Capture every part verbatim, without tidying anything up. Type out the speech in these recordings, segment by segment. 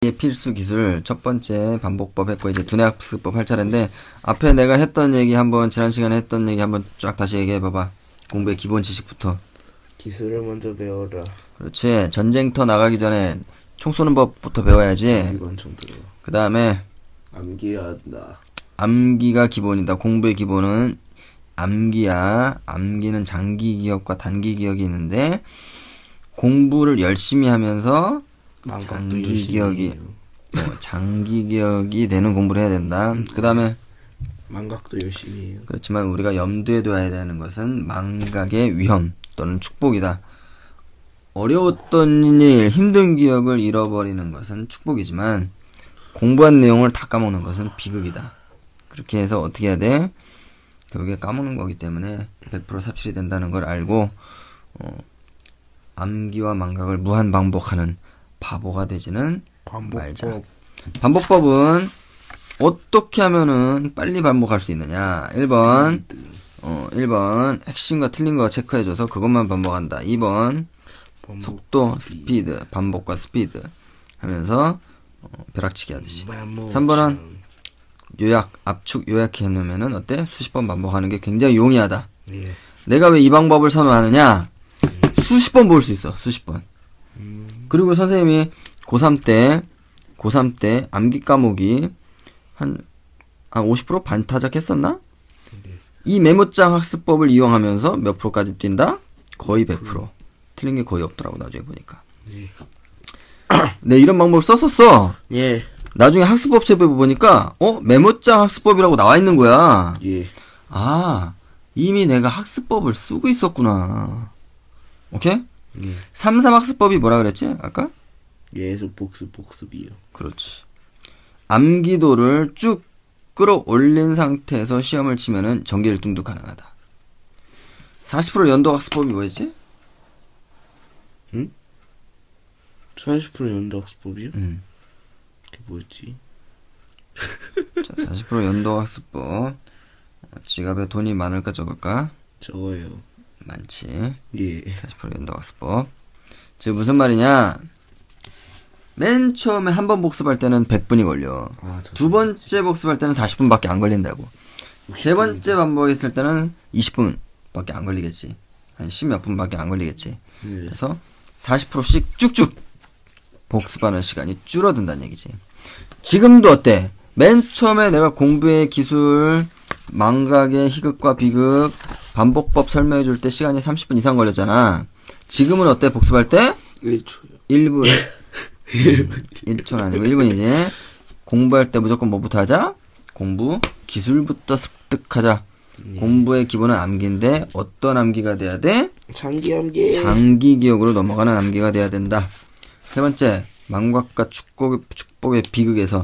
암기의 필수 기술 첫 번째 반복법 했고 이제 두뇌 학습법 할 차례인데 앞에 내가 했던 얘기 한번 지난 시간에 했던 얘기 한번 쫙 다시 얘기해 봐봐. 공부의 기본 지식부터. 기술을 먼저 배워라. 그렇지. 전쟁터 나가기 전에 총 쏘는 법부터 배워야지. 기관총 들어. 그 다음에 암기해야 한다. 암기가 기본이다. 공부의 기본은 암기야. 암기는 장기 기억과 단기 기억이 있는데 공부를 열심히 하면서 장기 기억이 어, 장기 기억이 되는 공부를 해야 된다. 그 다음에 망각도 열심히 해요. 그렇지만 우리가 염두에 둬야 되는 것은 망각의 위험 또는 축복이다. 어려웠던 일, 힘든 기억을 잃어버리는 것은 축복이지만 공부한 내용을 다 까먹는 것은 비극이다. 그렇게 해서 어떻게 해야 돼? 결국에 까먹는 거기 때문에 백 퍼센트 삽실이 된다는 걸 알고 어, 암기와 망각을 무한 반복하는 바보가 되지는 반복법. 말자. 반복법은 어떻게 하면은 빨리 반복할 수 있느냐? 일 번 어, 일 번 핵심과 틀린 거 체크해줘서 그것만 반복한다. 이 번 반복, 속도, 스피드. 스피드, 반복과 스피드 하면서 어, 벼락치기 하듯이. 반복. 삼 번은 요약, 압축, 요약해 놓으면은 어때? 수십 번 반복하는 게 굉장히 용이하다. 예. 내가 왜 이 방법을 선호하느냐? 수십 번 볼 수 있어. 수십 번. 음. 그리고 선생님이 고삼 때 고삼 때 암기 과목이 한, 한 오십 퍼센트 반타작 했었나? 네. 이 메모장 학습법을 이용하면서 몇 프로까지 뛴다? 거의 백 퍼센트. 틀린 게 거의 없더라고, 나중에 보니까. 네. 네, 이런 방법을 썼었어. 예. 나중에 학습법 책을 보니까, 어? 메모장 학습법이라고 나와 있는 거야. 예. 아, 이미 내가 학습법을 쓰고 있었구나. 오케이? 예. 삼 삼 학습법이 뭐라 그랬지? 아까? 예에서 복습 복습이요. 그렇지. 암기도를 쭉 끌어올린 상태에서 시험을 치면은 정기 일 등도 가능하다. 사십 퍼센트 연도 학습법이 뭐였지? 응? 사십 퍼센트 연도 학습법이요? 음. 그게 뭐였지? 자, 사십 퍼센트 연도 학습법. 어, 지갑에 돈이 많을까 적을까? 적어요. 많지. 예. 사십 퍼센트 연도 학습법. 지금 무슨 말이냐? 맨 처음에 한 번 복습할 때는 백 분이 걸려. 아, 저 두 번째 복습할 때는 사십 분밖에 안 걸린다고. 세 번째 반복했을 때는 이십 분밖에 안 걸리겠지. 한 십 몇 분밖에 안 걸리겠지. 네. 그래서 사십 퍼센트씩 쭉쭉 복습하는 시간이 줄어든다는 얘기지. 지금도 어때? 맨 처음에 내가 공부의 기술, 망각의 희극과 비극, 반복법 설명해 줄 때 시간이 삼십 분 이상 걸렸잖아. 지금은 어때? 복습할 때? 일 초요. 일 분. 일 초는 아니고 일 분이지. 공부할 때 무조건 뭐부터 하자? 공부 기술부터 습득하자. 예. 공부의 기본은 암기인데 어떤 암기가 돼야 돼? 장기 암기. 장기 기억으로 넘어가는 암기가 돼야 된다. 세 번째, 망각과 축복, 축복의 비극에서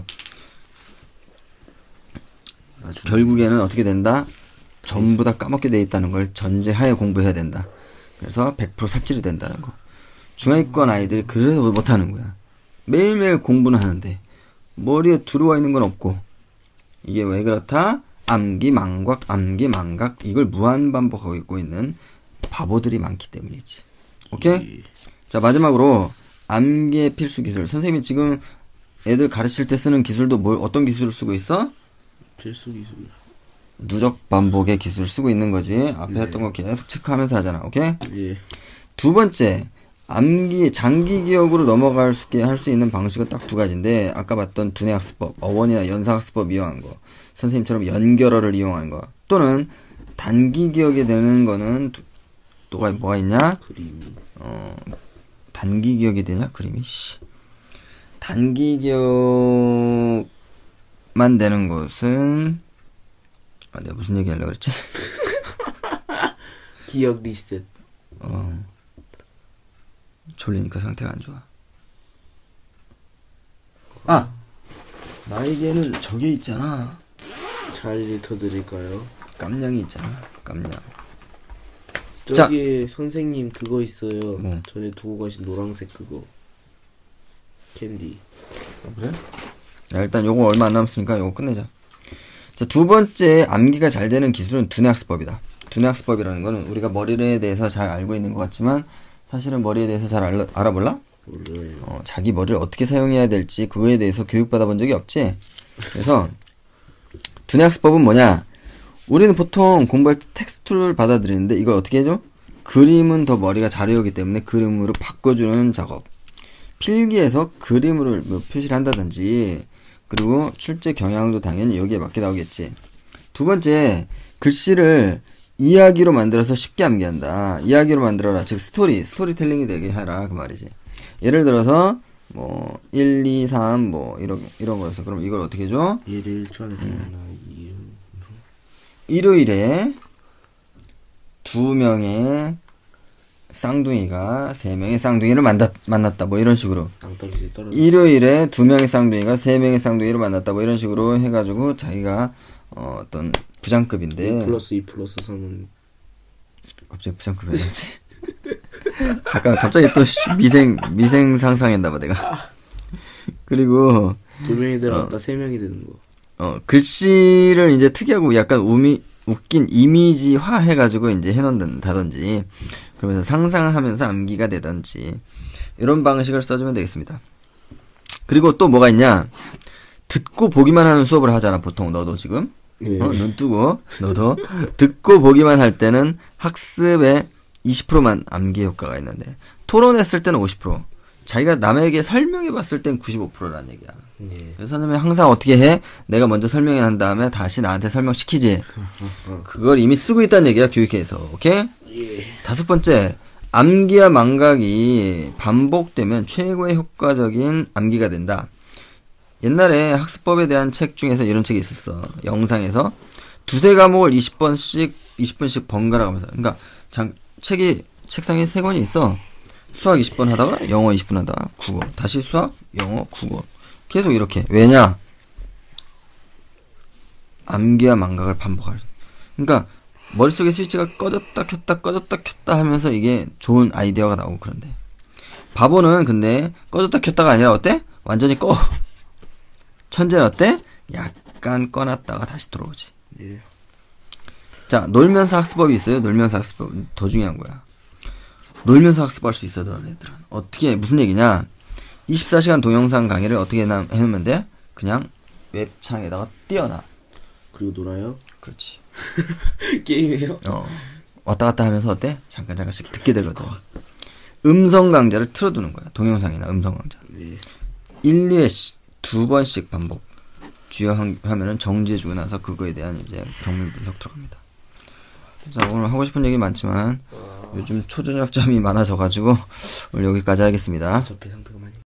결국에는 어떻게 된다? 전부 다 까먹게 돼 있다는 걸 전제하에 공부해야 된다. 그래서 백 퍼센트 삽질이 된다는 거. 중하위권 아이들이 그래서 못하는 거야. 매일매일 공부는 하는데 머리에 들어와 있는 건 없고. 이게 왜 그렇다? 암기 망각, 암기 망각, 이걸 무한 반복하고 있고 있는 바보들이 많기 때문이지. 오케이? 예. 자, 마지막으로 암기의 필수 기술. 선생님이 지금 애들 가르칠 때 쓰는 기술도 뭘, 어떤 기술을 쓰고 있어? 필수 기술. 누적 반복의 기술을 쓰고 있는 거지. 앞에 네. 했던 거 계속 체크하면서 하잖아. 오케이? 예. 두 번째, 암기, 장기 기억으로 넘어갈 수 있게 할 수 있는 방식은 딱 두 가지인데, 아까 봤던 두뇌 학습법, 어원이나 연사 학습법 이용한 거, 선생님처럼 연결어를 이용하는 거, 또는 단기 기억에 되는 거는 또, 또가 뭐가 있냐? 그림. 어, 단기 기억이 되냐? 그림이, 씨. 단기 기억만 되는 것은, 아, 내가 무슨 얘기 하려고 그랬지? 기억 리셋. 어. 졸리니까 상태가 안 좋아. 아! 나에게는 저게 있잖아. 자리를 터드릴까요? 깜냥이 있잖아. 깜냥. 저기 선생님 그거 있어요. 뭐? 전에 두고 가신 노란색 그거. 캔디. 아, 그래? 야, 일단 요거 얼마 안 남았으니까 요거 끝내자. 자, 두 번째 암기가 잘 되는 기술은 두뇌학습법이다. 두뇌학습법이라는 거는 우리가 머리에 대해서 잘 알고 있는 것 같지만 사실은 머리에 대해서 잘 알라, 알아볼라? 몰라요. 어, 자기 머리를 어떻게 사용해야 될지 그거에 대해서 교육받아 본 적이 없지. 그래서 두뇌학습법은 뭐냐? 우리는 보통 공부할 때 텍스트를 받아들이는데 이걸 어떻게 해줘? 그림은 더 머리가 잘 외우기 때문에 그림으로 바꿔주는 작업. 필기에서 그림으로 뭐 표시를 한다든지, 그리고 출제 경향도 당연히 여기에 맞게 나오겠지. 두 번째, 글씨를 이야기로 만들어서 쉽게 암기한다. 이야기로 만들어라. 즉 스토리, 스토리텔링이 되게 하라 그 말이지. 예를 들어서 뭐 일, 이, 삼 뭐 이런 이런 거여서 그럼 이걸 어떻게 해줘? 일일 전에 음. 일요일에 두 명의 쌍둥이가 세 명의 쌍둥이를 만났, 만났다 뭐 이런 식으로. 땅덩이 떨어져. 일요일에 두 명의 쌍둥이가 세 명의 쌍둥이를 만났다 뭐 이런 식으로 해가지고 자기가 어, 어떤 부장급인데. 이 플러스 이 플러스 삼은 갑자기 부장급 왜 나지? 잠깐 갑자기 또 미생 미생 상상했나봐 내가. 그리고 두 명이 들어갔다 어. 세 명이 되는 거. 어 글씨를 이제 특이하고 약간 우미 웃긴 이미지화 해가지고 이제 해놓는다든지, 그러면서 상상하면서 암기가 되든지 이런 방식을 써주면 되겠습니다. 그리고 또 뭐가 있냐? 듣고 보기만 하는 수업을 하잖아 보통. 너도 지금 네. 어? 눈 뜨고 너도 듣고 보기만 할 때는 학습에 이십 퍼센트만 암기 효과가 있는데, 토론했을 때는 오십 퍼센트, 자기가 남에게 설명해 봤을 땐 구십오 퍼센트라는 얘기야. 네. 그래서 선생님이 항상 어떻게 해? 내가 먼저 설명해 한 다음에 다시 나한테 설명시키지. 그걸 이미 쓰고 있다는 얘기야, 교육회에서. 오케이? 예. 다섯 번째, 암기와 망각이 반복되면 최고의 효과적인 암기가 된다. 옛날에 학습법에 대한 책 중에서 이런 책이 있었어. 영상에서 두세 과목을 이십 번씩 이십 분씩 번갈아 가면서. 그러니까 장, 책이 책상에 세 권이 있어. 수학 이십 분 하다가 영어 이십 분 하다가 국어, 다시 수학, 영어, 국어, 계속 이렇게. 왜냐? 암기와 망각을 반복할. 그러니까 머릿속에 스위치가 꺼졌다 켰다 꺼졌다 켰다 하면서 이게 좋은 아이디어가 나오고. 그런데 바보는 근데 꺼졌다 켰다가 아니라 어때? 완전히 꺼. 천재는 어때? 약간 꺼놨다가 다시 들어오지. 예. 자, 놀면서 학습법이 있어요. 놀면서 학습법 더 중요한 거야. 놀면서 학습할 수 있어, 너네들은. 어떻게, 무슨 얘기냐? 이십사 시간 동영상 강의를 어떻게 해놓으면 돼? 그냥 웹창에다가 띄워놔. 그리고 놀아요? 그렇지. 게임해요? 어. 왔다 갔다 하면서 어때? 잠깐 잠깐씩 듣게 되거든. 음성 강좌를 틀어두는 거야. 동영상이나 음성 강좌. 네. 일, 이 회 두 번씩 반복. 주요 화면은 정지해주고 나서 그거에 대한 이제 경밀 분석 들어갑니다. 자, 오늘 하고 싶은 얘기 많지만 요즘 초저녁 잠이 많아져가지고 오늘 여기까지 하겠습니다. 어차피 상태가 많이